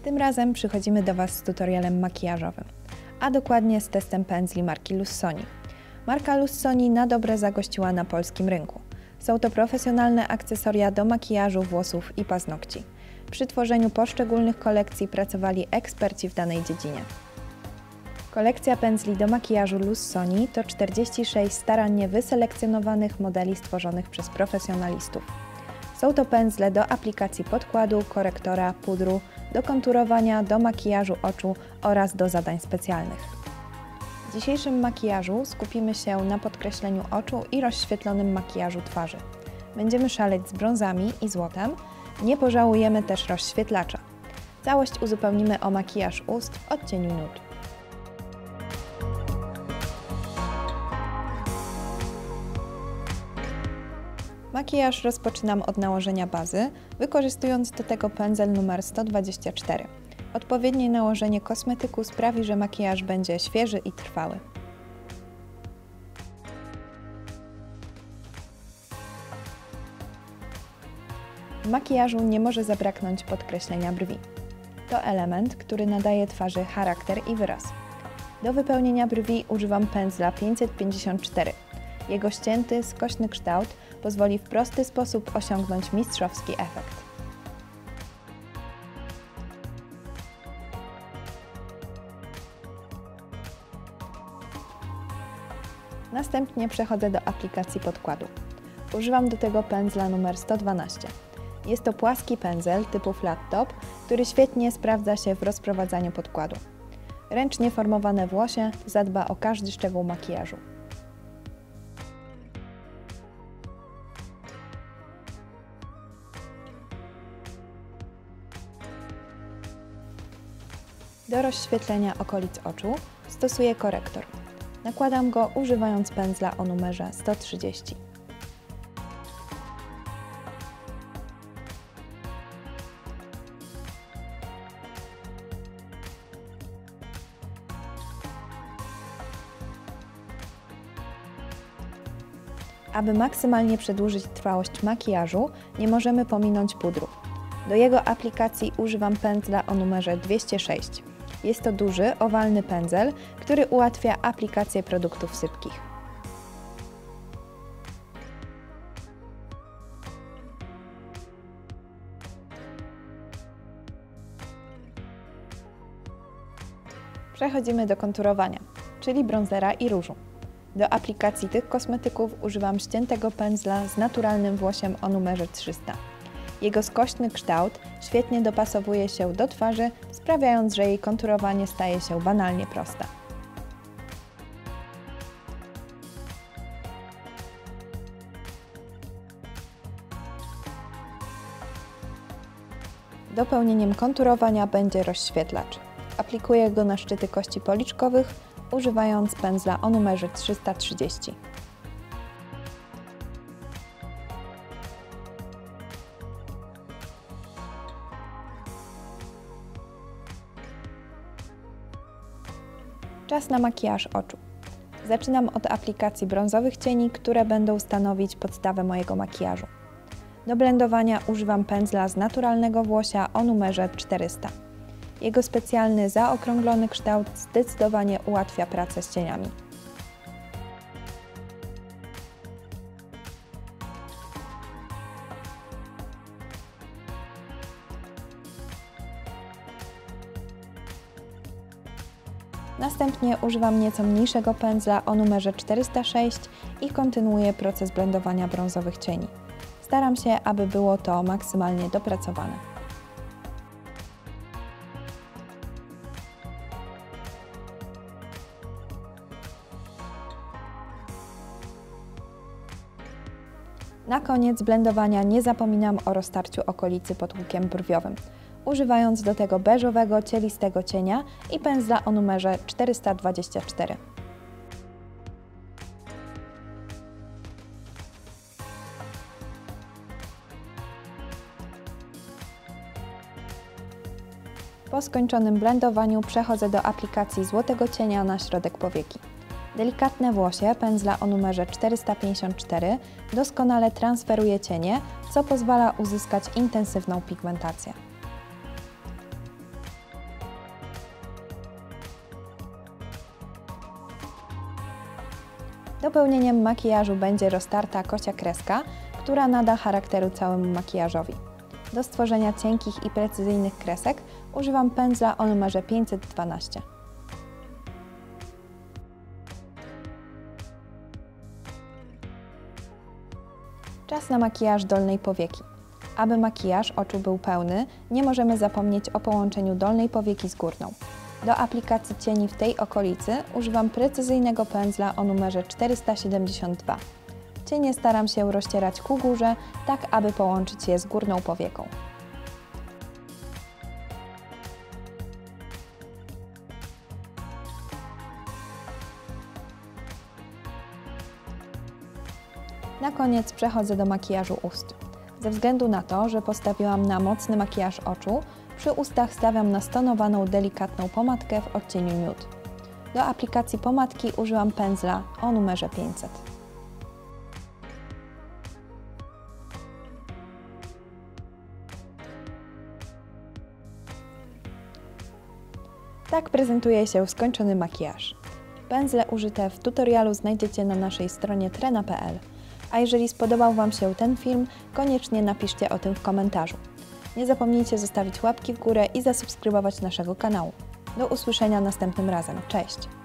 Tym razem przychodzimy do Was z tutorialem makijażowym, a dokładnie z testem pędzli marki Lussoni. Marka Lussoni na dobre zagościła na polskim rynku. Są to profesjonalne akcesoria do makijażu, włosów i paznokci. Przy tworzeniu poszczególnych kolekcji pracowali eksperci w danej dziedzinie. Kolekcja pędzli do makijażu Lussoni to 46 starannie wyselekcjonowanych modeli stworzonych przez profesjonalistów. Są to pędzle do aplikacji podkładu, korektora, pudru, do konturowania, do makijażu oczu oraz do zadań specjalnych. W dzisiejszym makijażu skupimy się na podkreśleniu oczu i rozświetlonym makijażu twarzy. Będziemy szaleć z brązami i złotem, nie pożałujemy też rozświetlacza. Całość uzupełnimy o makijaż ust w odcieniu nude. Makijaż rozpoczynam od nałożenia bazy, wykorzystując do tego pędzel numer 124. Odpowiednie nałożenie kosmetyku sprawi, że makijaż będzie świeży i trwały. W makijażu nie może zabraknąć podkreślenia brwi. To element, który nadaje twarzy charakter i wyraz. Do wypełnienia brwi używam pędzla 554. Jego ścięty, skośny kształt pozwoli w prosty sposób osiągnąć mistrzowski efekt. Następnie przechodzę do aplikacji podkładu. Używam do tego pędzla numer 112. Jest to płaski pędzel typu flat top, który świetnie sprawdza się w rozprowadzaniu podkładu. Ręcznie formowane włosie zadba o każdy szczegół makijażu. Do rozświetlenia okolic oczu stosuję korektor. Nakładam go używając pędzla o numerze 130. Aby maksymalnie przedłużyć trwałość makijażu, nie możemy pominąć pudru. Do jego aplikacji używam pędzla o numerze 206. Jest to duży, owalny pędzel, który ułatwia aplikację produktów sypkich. Przechodzimy do konturowania, czyli brązera i różu. Do aplikacji tych kosmetyków używam ściętego pędzla z naturalnym włosiem o numerze 300. Jego skośny kształt świetnie dopasowuje się do twarzy, sprawiając, że jej konturowanie staje się banalnie proste. Dopełnieniem konturowania będzie rozświetlacz. Aplikuję go na szczyty kości policzkowych, używając pędzla o numerze 330. Czas na makijaż oczu. Zaczynam od aplikacji brązowych cieni, które będą stanowić podstawę mojego makijażu. Do blendowania używam pędzla z naturalnego włosia o numerze 400. Jego specjalny, zaokrąglony kształt zdecydowanie ułatwia pracę z cieniami. Następnie używam nieco mniejszego pędzla o numerze 406 i kontynuuję proces blendowania brązowych cieni. Staram się, aby było to maksymalnie dopracowane. Na koniec blendowania nie zapominam o roztarciu okolicy pod łukiem brwiowym, używając do tego beżowego, cielistego cienia i pędzla o numerze 424. Po skończonym blendowaniu przechodzę do aplikacji złotego cienia na środek powieki. Delikatne włosie pędzla o numerze 454 doskonale transferuje cienie, co pozwala uzyskać intensywną pigmentację. Dopełnieniem makijażu będzie roztarta kocia kreska, która nada charakteru całemu makijażowi. Do stworzenia cienkich i precyzyjnych kresek używam pędzla o numerze 512. Czas na makijaż dolnej powieki. Aby makijaż oczu był pełny, nie możemy zapomnieć o połączeniu dolnej powieki z górną. Do aplikacji cieni w tej okolicy używam precyzyjnego pędzla o numerze 472. Cienie staram się rozcierać ku górze, tak aby połączyć je z górną powieką. Na koniec przechodzę do makijażu ust. Ze względu na to, że postawiłam na mocny makijaż oczu, przy ustach stawiam na stonowaną, delikatną pomadkę w odcieniu nude. Do aplikacji pomadki użyłam pędzla o numerze 500. Tak prezentuje się skończony makijaż. Pędzle użyte w tutorialu znajdziecie na naszej stronie trena.pl. A jeżeli spodobał Wam się ten film, koniecznie napiszcie o tym w komentarzu. Nie zapomnijcie zostawić łapki w górę i zasubskrybować naszego kanału. Do usłyszenia następnym razem. Cześć!